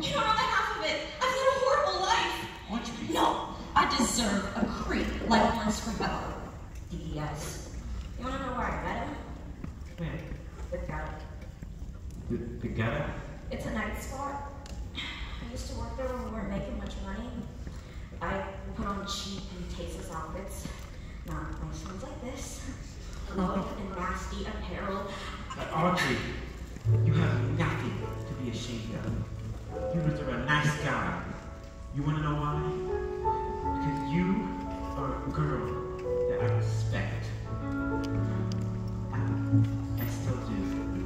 You don't know the half of it. I've led a horrible life. What you mean? No, I deserve a creep like Orange Springfellow. DES. You want to know where I met him? Where? The gutter. The gutter? It's a night spot. I used to work there when we weren't making much money. I put on cheap and tasteless outfits. Not nice ones like this. Love and nasty apparel. Audrey, you have nothing to be ashamed of. You are a nice guy. You want to know why? Because you are a girl that I respect. I still do.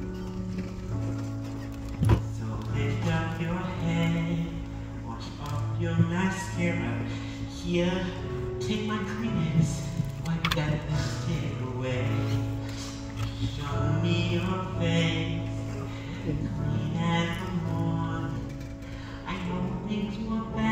So lift up your head, wash off your mascara. Here, take my creaminess, wipe that lipstick away. Show me your face, clean as the morning. I know things were bad.